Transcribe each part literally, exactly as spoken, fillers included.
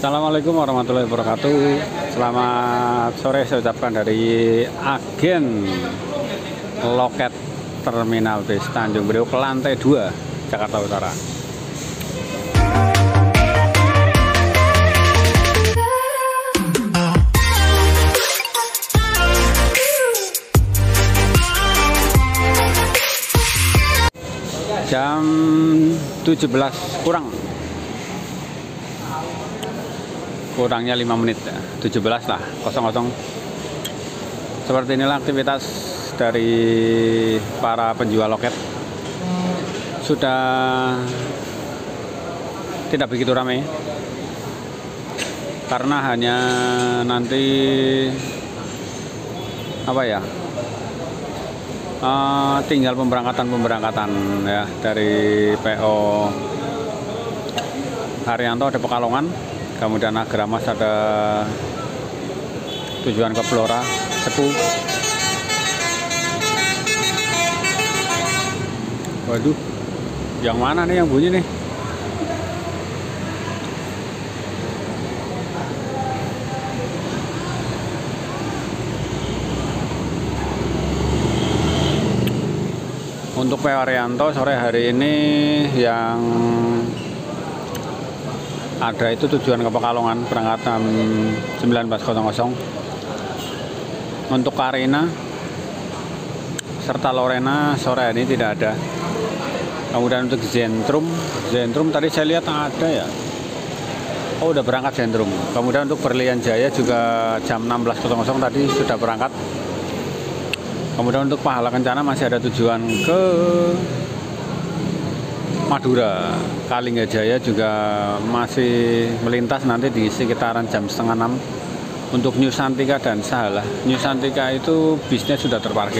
Assalamualaikum warahmatullahi wabarakatuh. Selamat sore saya ucapkan dari agen loket Terminal Bis Tanjung Priok lantai dua Jakarta Utara. Jam tujuh belas kurang kurangnya lima menit ya, tujuh belas lah kosong kosong. Seperti inilah aktivitas dari para penjual loket. Sudah tidak begitu ramai karena hanya nanti apa ya uh, tinggal pemberangkatan-pemberangkatan ya dari P O Haryanto ada Pekalongan, kemudian Agramas ada tujuan ke Blora, Cepu. Waduh, yang mana nih yang bunyi nih? Untuk P O Haryanto sore hari ini yang ada itu tujuan ke Pekalongan berangkat jam sembilan belas. Untuk Karina serta Lorena sore ini tidak ada. Kemudian untuk Zentrum, Zentrum tadi saya lihat ada ya. Oh, udah berangkat Zentrum. Kemudian untuk Berlian Jaya juga jam enam belas tadi sudah berangkat. Kemudian untuk Pahala Kencana masih ada tujuan ke Madura. Kalinggajaya juga masih melintas nanti di sekitaran jam setengah enam. Untuk Nusantika dan Sahalah, Nusantika itu bisnya sudah terparkir.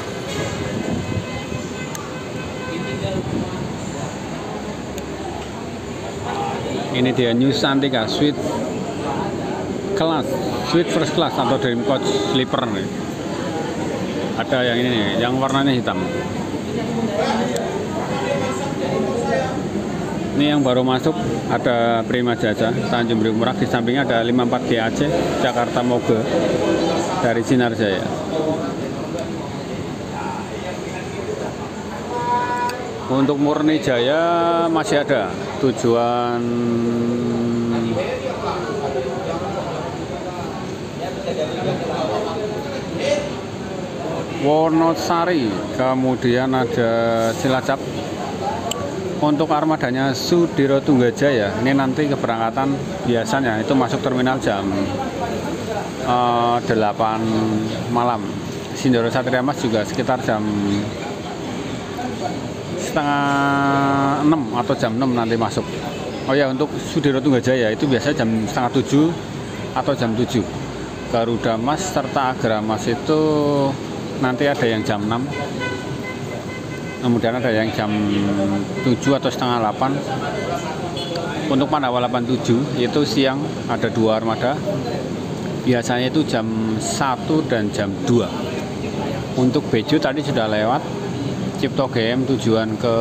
Ini dia Nusantika Suite Class, Suite First Class atau Dream Coach Sleeper nih. Ada yang ini nih, yang warnanya hitam. Ini yang baru masuk ada Prima Jasa Tanjung Priok Merak, di sampingnya ada lima puluh empat G A C Jakarta Moge dari Sinar Jaya. Untuk Murni Jaya masih ada tujuan Wonosari, kemudian ada Cilacap. Untuk armadanya Sudiro Tunggajaya ini nanti keberangkatan biasanya itu masuk terminal jam uh, delapan malam. Sindoro Satria Mas juga sekitar jam setengah enam atau jam enam nanti masuk. Oh ya, untuk Sudiro Tunggajaya itu biasanya jam setengah tujuh atau jam tujuh. Garuda Mas serta Agramas itu nanti ada yang jam enam, kemudian ada yang jam tujuh atau setengah delapan. Untuk Pandawa delapan puluh tujuh itu siang ada dua armada, biasanya itu jam satu dan jam dua. Untuk Beju tadi sudah lewat, Cipto G M tujuan ke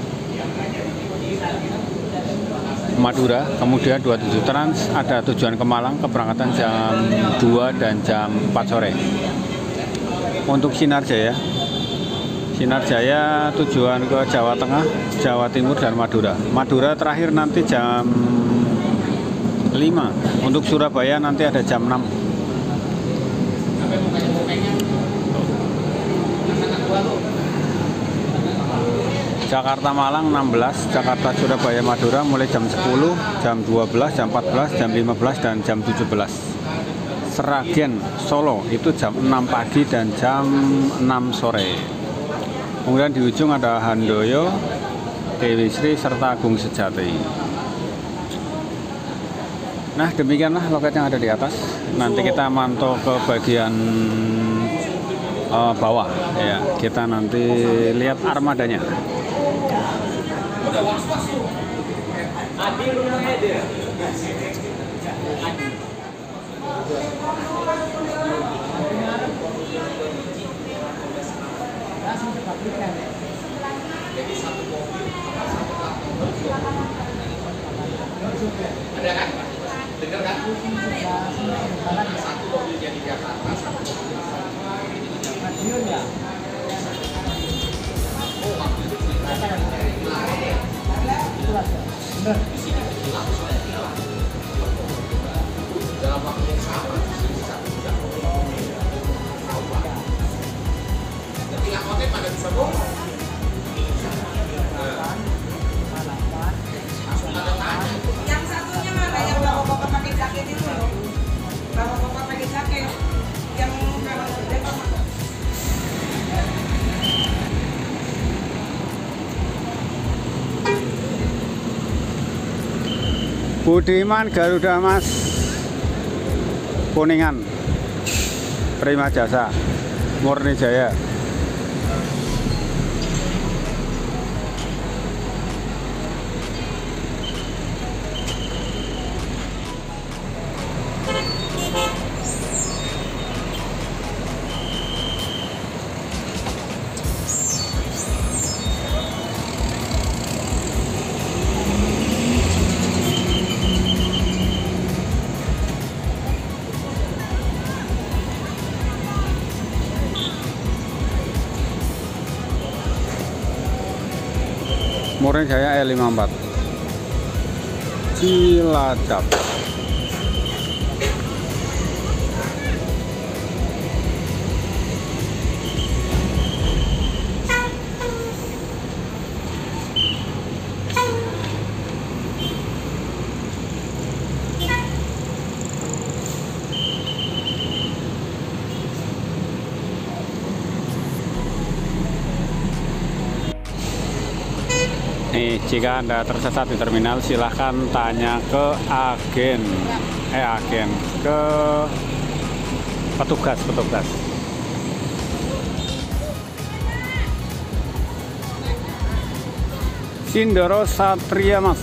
Madura, kemudian dua puluh tujuh Trans ada tujuan ke Malang, keberangkatan jam dua dan jam empat sore. Untuk Sinar Jaya Sinar Jaya tujuan ke Jawa Tengah, Jawa Timur, dan Madura. Madura terakhir nanti jam lima. Untuk Surabaya nanti ada jam enam. Jakarta Malang enam belas, Jakarta Surabaya Madura mulai jam sepuluh, jam dua belas, jam empat belas, jam lima belas, dan jam tujuh belas. Seragen Solo itu jam enam pagi dan jam enam sore. Kemudian di ujung ada Handoyo, Dewi Sri, serta Agung Sejati. Nah, demikianlah loket yang ada di atas. Nanti kita mantau ke bagian uh, bawah ya. Kita nanti lihat armadanya. Jadi satu mobil, satu kapal. Ada kan? Dengar kan? Satu mobilnya di Jakarta, satu mobilnya oh, waktu itu ceritanya di sini langsung dalam waktu yang sama di sini satu jam. Tapi angkotnya pada bisa bohong. Yang satunya mana yang bapak-bapak pakai jaket itu loh, bapak-bapak pakai jaket yang kalau gede mana? Budiman Garuda Mas Kuningan Prima Jasa Murni Jaya. Murni Jaya E lima empat Cilacap. Nih, jika Anda tersesat di terminal, silahkan tanya ke agen, eh agen, ke petugas, petugas. Sindoro Satria Mas.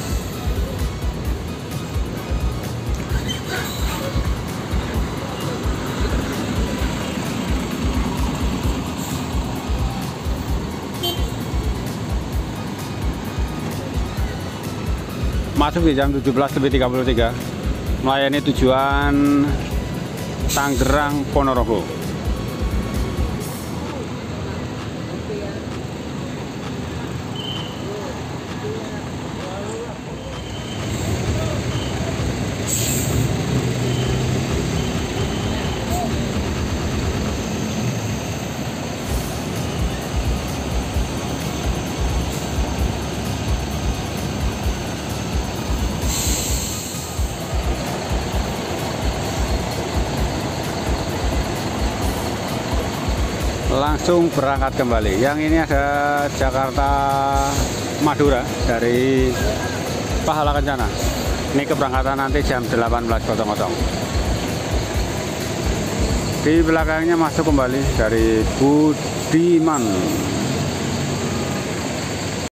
Masuk di jam tujuh belas lebih tiga puluh tiga, melayani tujuan Tangerang Ponorogo. Langsung berangkat kembali. Yang ini ada Jakarta Madura dari Pahala Kencana. Ini keberangkatan nanti jam delapan belas. Di belakangnya masuk kembali dari Budiman.